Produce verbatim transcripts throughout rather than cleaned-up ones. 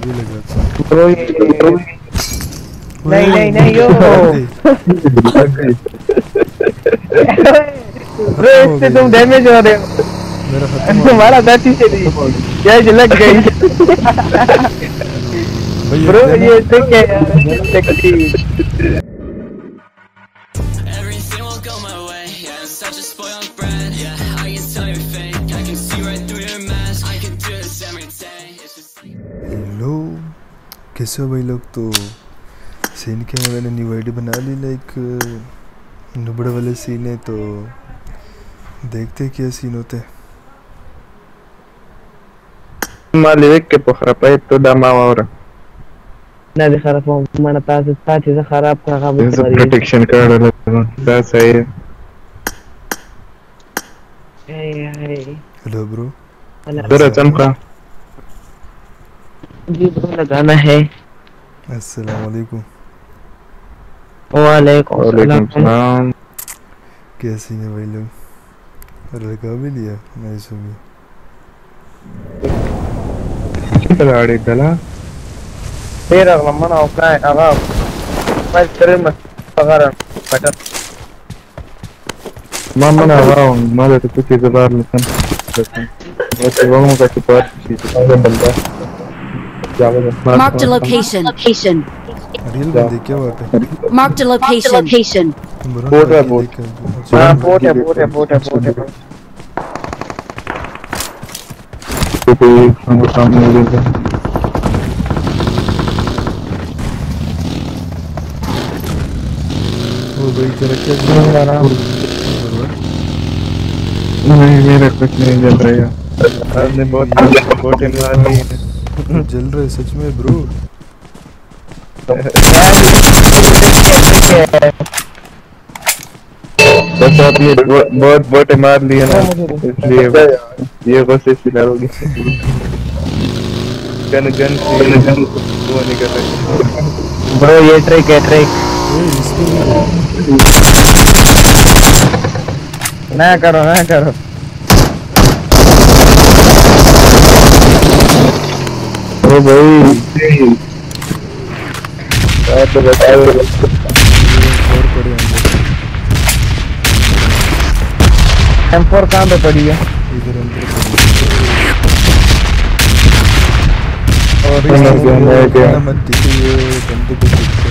भी लगाता हूँ। ब्रो नहीं नहीं नहीं यो ब्रो इससे तुम डैमेज हो रहे हो। मेरा खत्म तुम्हारा दाती से जज लग गई। ब्रो ये ट्रिक है यार। हेलो कैसे हो भाई लोग। तो सीन के मैंने न्यू आईडी बना ली, लाइक नुबड़े वाले सीन है, तो देखते क्या सीन होते हैं। Mali che può rapetto da Maura. لا دي خرافة ما أنا طاسة طاسة إذا خراب خراب. There's a protection card. That's it. Hey hey. Hello bro. जरा चमका। जी ब्रो लगाना है। अस्सलाम वालेकुम। वालेकुम सलाम। क्या सीन है भाई लोग, लगा भी लिया नाइस हो गया। Terlalu dalam. Tera mana okai agak. Mas terima pagaran. Betul. Mama na agak. Malah tu tu kita baru lepas. Macam orang muka cepat. Kita benda. Mark the location. Location. Real बंदे क्या बात है। Mark the location. Location. Bot है bot. हाँ bot है bot है bot है bot है। तो हम सामने देखते हैं। वो भाई तेरा क्या चल रहा है? नहीं मेरा कुछ नहीं जल रहा है। आपने बहुत बहुत मार ली। जल रहा है सच में ब्रो। बस आपने बहुत बहुत मार लिया ना, इसलिए ये कोशिश करोगे। गन गन से वो नहीं कर रहा ब्रो। ये ट्रिक है ट्रिक। ना करो ना करो। ओ भाई आप तो बताओ और पड़े अंदर। एम फोर कहाँ पे पड़ी है? इधर अंदर और मैं क्या मत दिखे ये बंदे को दिखते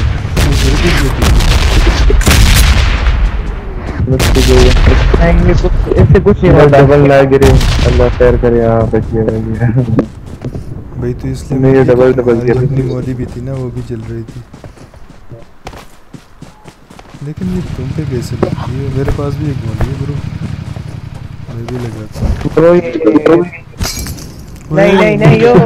नहीं कुछ इससे कुछ नहीं होता। डबल ना गिरे अल्लाह खैर करे। यहाँ बच गया भाई, तो इसलिए नहीं डबल डबल गिरे। अपनी मौली भी थी ना, वो भी जल रही थी। लेकिन ये तुम पे कैसे लगती है? मेरे पास भी एक मौली है ब्रो, मैं भी लगाता हूँ। ब्रो नहीं नहीं नहीं यो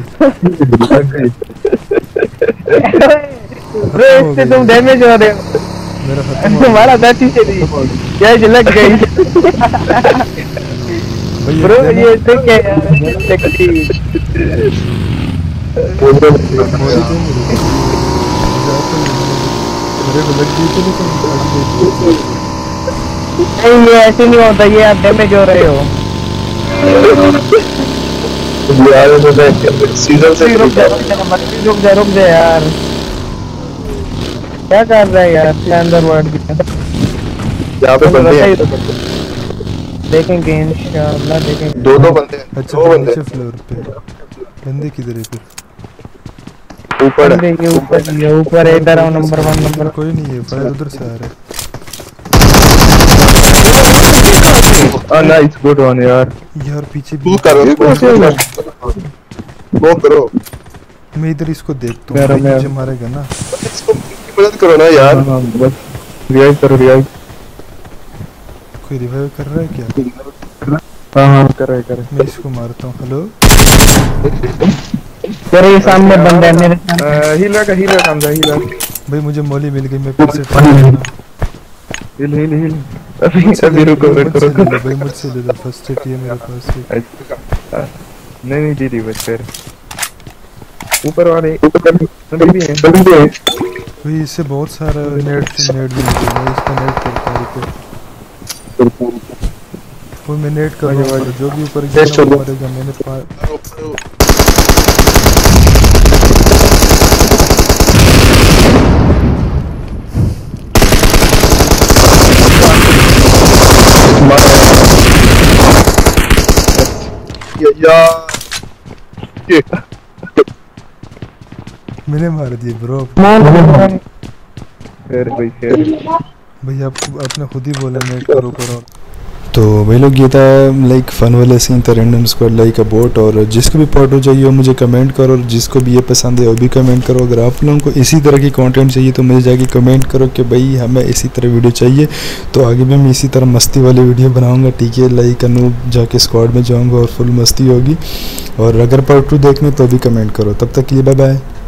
ब्रो इससे तुम डैमेज हो रहे हो। मेरा खत्म तुम्हारा दाती से जज लग गई। ब्रो ये ट्रिक है यार। सेक्सी मेरे को लग गई थी लेकिन नहीं ये ऐसे नहीं होता। ये आप डैमेज हो रहे हो। यार सीजन से रुक जा रुक जा रुक जा यार। क्या कर रहा है यार? क्या अंदर वर्ड यहाँ पे बंदे हैं। देखेंगे इंशाल्लाह देखेंगे। दो दो बंदे। अच्छा दो बंदे फ्लोर पे। बंदे किधर है फिर? ऊपर है। ये ऊपर ये ऊपर है। इधर आओ नंबर वन नंबर। कोई नहीं है, फायर उधर से आ रहा है। नाइस गुड वन यार। यार पीछे भी करो वो करो। मैं इधर इसको देखता हूँ, मुझे मारेगा ना। इसको मदद करो ना यार। बस रिवाइव करो रिवाइव। कोई रिवाइव कर रहा है क्या? हाँ हाँ कर रहा है कर रहा है। मैं इसको मारता हूँ। हेलो तेरे सामने बंदा है मेरे सामने। हीलर का हीलर काम जा हीलर। भाई मुझे मौली मिल गई, मैं फिर से ट्राई करना। हिल हिल हिल अभी अभी रुको रुको रुको भाई मुझसे ले लो। फर्स्ट एड ये मेरे पास है। नहीं नहीं दीदी बच कर ऊपर वाले ऊपर भी है बंदे भी है। भाई इससे बहुत सारा नेट से नेट भी मिल गया। इसका नेट करता है रिपेयर। वो मैं नेट कर रहा हूँ, जो भी ऊपर गिरा मरेगा। मैंने यार मैंने मार दिए ब्रो। फिर भाई फिर भाई आपको आपने खुद ही बोला नेट करो करो। तो वही लोग ये था लाइक फ़न वाला सीन था random squad like a bot. और जिसको भी पार्ट हो चाहिए मुझे कमेंट करो, और जिसको भी ये पसंद है वो भी कमेंट करो। अगर आप लोगों को इसी तरह की कंटेंट चाहिए तो मुझे जाके कमेंट करो कि भाई हमें इसी तरह वीडियो चाहिए, तो आगे भी मैं इसी तरह मस्ती वाली वीडियो बनाऊंगा। ठीक है, लाइक अनूप जाके स्क्वाड में जाऊँगा और फुल मस्ती होगी। और अगर पार्ट टू देखना तो भी कमेंट करो। तब तक के लिए बाय बाय।